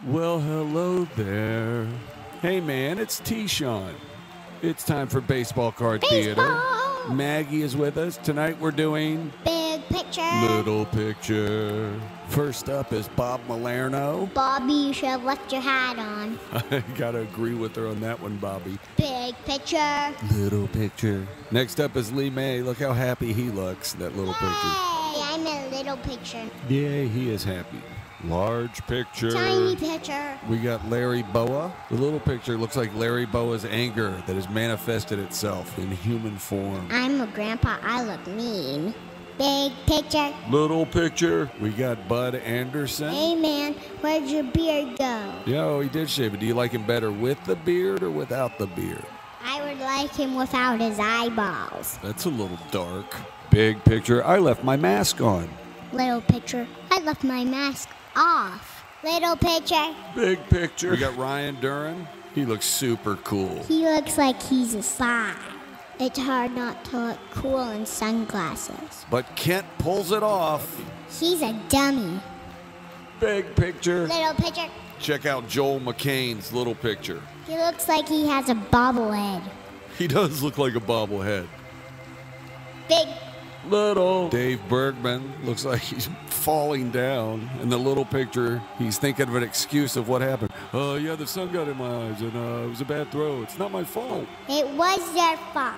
Well, hello there. Hey, man, it's T-Sean. It's time for Baseball Card Theater. Baseball. Maggie is with us. Tonight we're doing Big picture. Little Picture. First up is Bob Malerno. Bobby, you should have left your hat on. I gotta agree with her on that one, Bobby. Big picture. Little Picture. Next up is Lee May. Look how happy he looks, that little picture. Hey, I'm a little picture. Yeah, he is happy. Large picture. Tiny picture. We got Larry Boa. The little picture looks like Larry Boa's anger that has manifested itself in human form. I'm a grandpa. I look mean. Big picture. Little picture. We got Bud Anderson. Hey, man, where'd your beard go? Yo, he did shave it. Do you like him better with the beard or without the beard? I would like him without his eyeballs. That's a little dark. Big picture. I left my mask on. Little picture. I left my mask off. Little picture. Big picture. We got Ryan Duran. He looks super cool. He looks like he's a spy. It's hard not to look cool in sunglasses. But Kent pulls it off. He's a dummy. Big picture. Little picture. Check out Joel McCain's little picture. He looks like he has a bobblehead. He does look like a bobblehead. Big. Little. Dave Bergman looks like he's falling down. In the little picture, he's thinking of an excuse of what happened. Oh, yeah, the sun got in my eyes, and it was a bad throw. It's not my fault. It was their fault.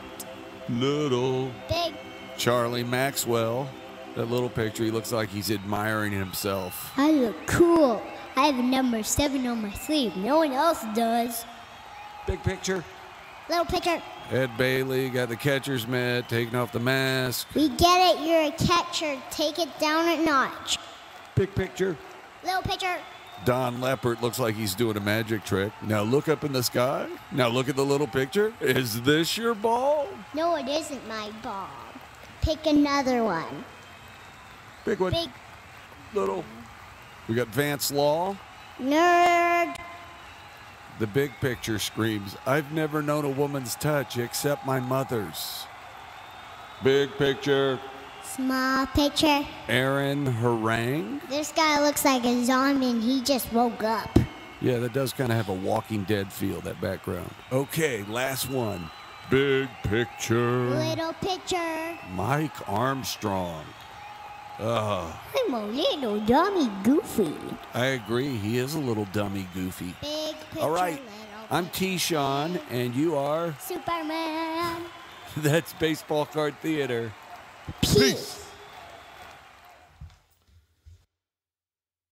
Little. Big. Charlie Maxwell. That little picture, he looks like he's admiring himself. I look cool. I have a number 7 on my sleeve. No one else does. Big picture. Little picture. Ed Bailey got the catcher's mitt, taking off the mask. We get it. You're a catcher. Take it down a notch. Big picture. Little picture. Don Leppert looks like he's doing a magic trick. Now look up in the sky. Now look at the little picture. Is this your ball? No, it isn't my ball. Pick another one. Big one. Big. Little. We got Vance Law. Nerd. The big picture screams, I've never known a woman's touch except my mother's. Big picture. Small picture. Aaron Harang. This guy looks like a zombie and he just woke up. Yeah, that does kind of have a Walking Dead feel, that background. Okay, last one. Big picture. Little picture. Mike Armstrong. I'm a little dummy goofy. I agree. He is a little dummy goofy. Big picture. All right. Little I'm T-Sean, and you are? Superman. That's Baseball Card Theater. Peace.